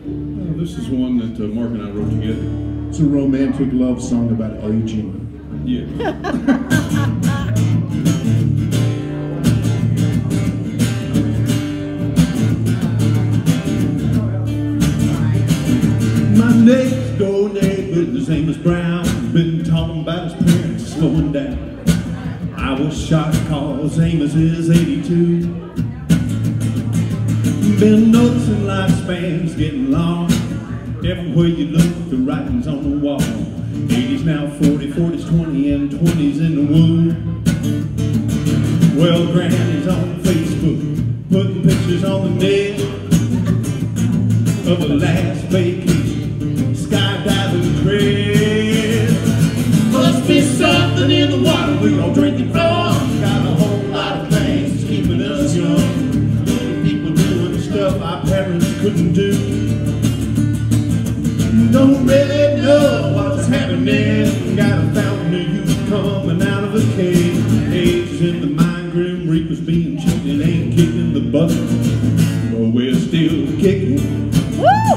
This is one that Mark and I wrote together. It's a romantic love song about aging. Yeah. My next door neighbor, his name is Brown, been talking about his parents slowing down. I was shocked cause Amos is 82. Been noticing lifespans getting long. Everywhere you look, the writing's on the wall. 80s now 40, 40s 20, and 20s in the womb. Well, Granny's on Facebook, putting pictures on the net of the last vacation, skydiving crib. Must be something in the water we all drinking from. Got a whole lot of things keeping us young. People doing stuff our parents couldn't do. Don't really know what's happening. Got a fountain of youth coming out of a cave. Ages in the mind, grim reapers being cheated, ain't kicking the bucket, but we're still kicking. Woo!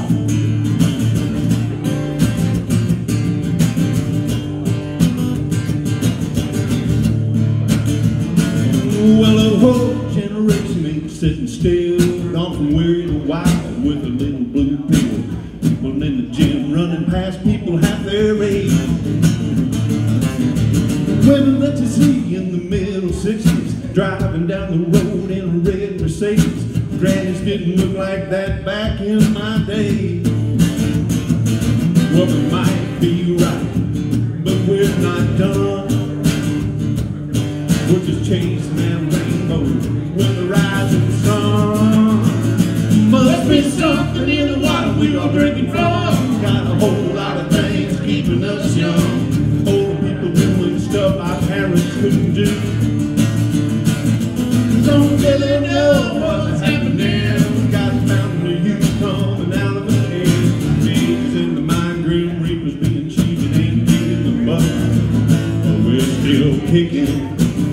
Well, a whole generation ain't sitting still. Gone from weary to wild with a little blue pill. People in the gym running past people half their age. Women that you see in the middle 60s driving down the road in a red Mercedes. Grannies didn't look like that back in my day. Well, we might be right, but we're not done. We're just chasing that rainbow with the rising sun. Must be something in the water we all drinking from. Got a whole lot of things keeping us young. Old people doing stuff our parents couldn't do. Don't really know what's happening. Got a fountain of youth coming out of a cave. Ages in the mind, grim reapers being cheated, ain't kicking the bucket, but we're still kicking.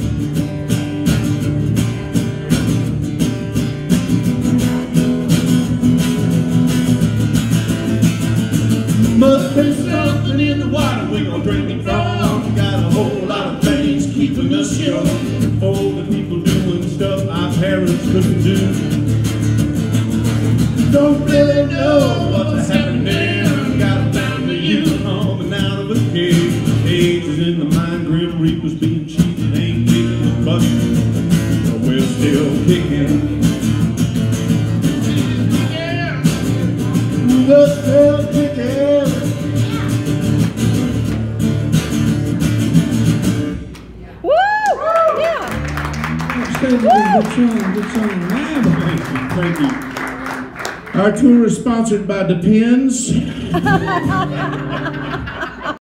Must be something in the water we gon' drink it from. Got a whole lot of things keeping us young. Older people doing stuff our parents couldn't do. Don't really know what's happening. Got a fountain of youth coming out of a cave. Ages in the mind, grim reapers being cheated, ain't kicking the bucket, but we're still kicking. We're still kicking. Good song. Thank you. Our tour is sponsored by Depends.